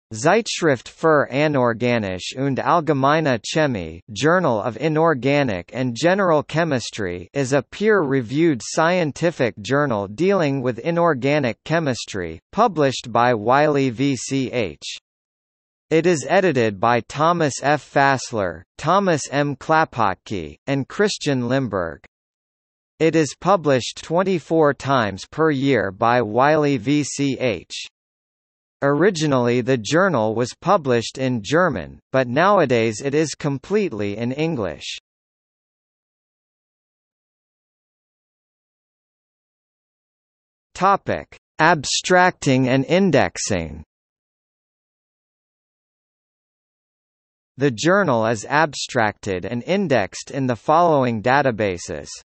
Zeitschrift für anorganische und allgemeine Chemie, Journal of Inorganic and General Chemistry, is a peer-reviewed scientific journal dealing with inorganic chemistry, published by Wiley VCH. It is edited by Thomas F. Fassler, Thomas M. Klapotke, and Christian Limburg. It is published 24 times per year by Wiley VCH. Originally the journal was published in German, but nowadays it is completely in English. Topic: Abstracting and indexing. The journal is abstracted and indexed in the following databases.